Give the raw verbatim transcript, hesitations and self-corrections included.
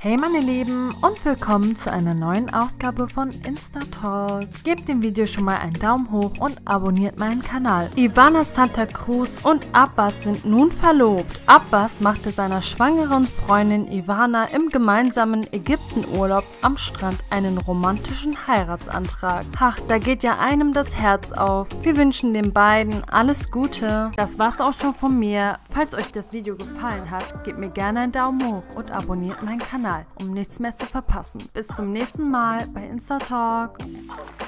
Hey meine Lieben und willkommen zu einer neuen Ausgabe von Insta-Talk. Gebt dem Video schon mal einen Daumen hoch und abonniert meinen Kanal. Ivana Santa Cruz und Abbas sind nun verlobt. Abbas machte seiner schwangeren Freundin Ivana im gemeinsamen Ägyptenurlaub am Strand einen romantischen Heiratsantrag. Ach, da geht ja einem das Herz auf. Wir wünschen den beiden alles Gute. Das war's auch schon von mir. Falls euch das Video gefallen hat, gebt mir gerne einen Daumen hoch und abonniert meinen Kanal, um nichts mehr zu verpassen. Bis zum nächsten Mal bei Insta Talk.